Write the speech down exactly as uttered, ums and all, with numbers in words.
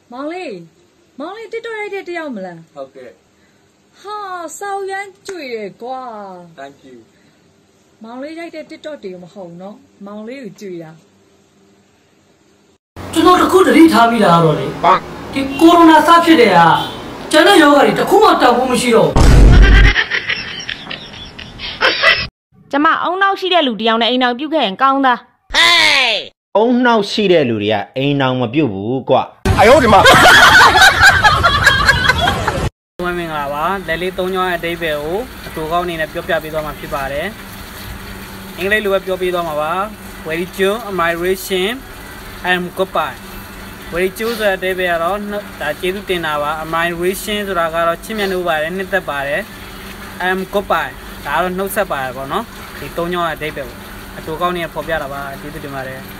မောင်လေးမောင်လေးတစ်တော့ရိုက်တဲ့တယောက်မလားဟုတ်ကဲ့ဟာစောက်ရမ်းကြွေတယ်ကွာ thank you မောင်လေးရိုက်တဲ့တစ်တော့တေမဟုတ်နော်မောင်လေးကိုကြွေတာကျွန်တော်တခုတတိထားမိတာတော့လေဒီကိုရိုနာစဖြစ်တဲ့ဟာကျန်တဲ့ယောဂါတွေတခုမှတောက်ဖို့မရှိတော့ကျမအုံနောက်ရှိတဲ့လူတယောက်နဲ့အိမ်အောင်ပြုတ်ခဲ့ရင်ကောင်းသားဟေးအုံနောက်ရှိတဲ့လူတွေကအိမ်အောင်မပြုတ်ဘူးကွာအယောဒီမှာဝင်းမင်္ဂလာပါလက်လေးသုံးချောင်းအတိတ်ပဲကိုအတူကောင်းအနေနဲ့ပြောပြပေးသွားမှာဖြစ်ပါတယ်အင်္ဂလိပ်လိုပဲပြောပြသွားမှာပါ very true admiration and goodbye very true ဆိုတဲ့အတိတ်ပဲကတော့ဒါကျေးဇူးတင်တာပါ admiration ဆိုတာကတော့ချစ်မြတ်လို့ပါတယ်နှစ်သက်ပါတယ် and goodbye ဒါကတော့နှုတ်ဆက်ပါတယ်ပေါ့နော်ဒီသုံးချောင်းအတိတ်ပဲကိုအတူကောင်းနေဖော်ပြတာပါကျေးဇူးတင်ပါတယ်